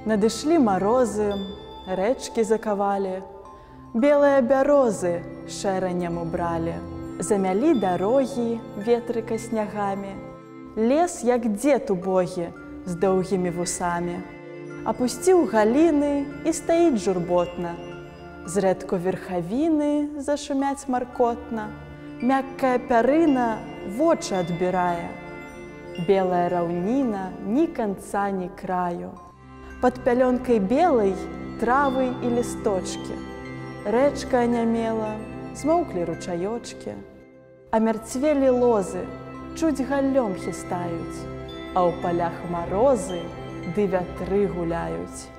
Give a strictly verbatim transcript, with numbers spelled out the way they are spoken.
Надышлі марозы, рэчкі закавалі, белыя бярозы шэраннем убралі, замялі дарогі ветрыка снягамі, лес, як дзед убогі, з доўгімі вусамі. Апусціў галіны і стаіць журботна, зрэдку верхавіны зашумяць маркотна, мяккая пярына вочы адбірае, белая раўніна ні канца, ні краю. Пад пялёнкай белай травы і лісточкі, рэчка анямела, змоўклі ручаёчкі, амярцвелі лозы, чуць галлём хістаюць, а ў палях марозы ды вятры гуляюць.